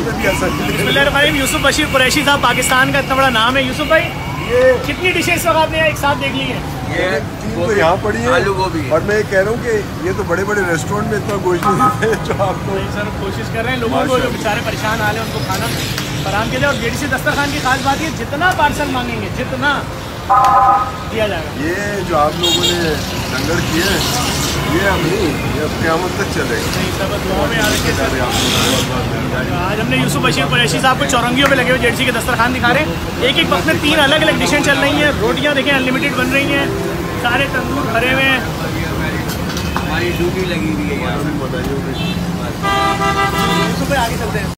में भी ऐसा बिस्मिल्लाहिर्रहमानिर्रहीम। यूसुफ बशीर कुरैशी साहब, पाकिस्तान का इतना बड़ा नाम है। यूसुफ भाई, ये कितनी डिशेस आपने एक साथ देख ली है? ये तीन तो यहाँ पड़ी है, आलू गोभी है। और मैं ये कह रहा हूँ कि ये तो बड़े बड़े रेस्टोरेंट में इतना गोश्त नहीं देते जो आप लोग। सर कोशिश कर रहे हैं लोगों को जो बेचारे परेशान आ रहे हैं उनको खाना फराहम किया जाए। और जेडीसी दस्तरखान की खास बात है, जितना पार्सल मांगेंगे जितना दिया जाएगा। ये जो आप लोगों ने लंगर किए हैं, ये हम नहीं, ये अब क़यामत तक चलेगा। नहीं सब दुआ में याद रखिए। आज हमने यूसुफ बशीर कुरैशी साहब को चौरंगियों पे लगे हुए जेडीसी के दस्तरखान दिखा रहे हैं। एक एक वक्त में 3 अलग अलग डिशें चल रही हैं। रोटियां देखें अनलिमिटेड बन रही हैं, सारे तंदूर भरे हुए हैं। हमारी ड्यूटी लगी हुई है यहाँ। यूसुफ भाई आगे चलते हैं।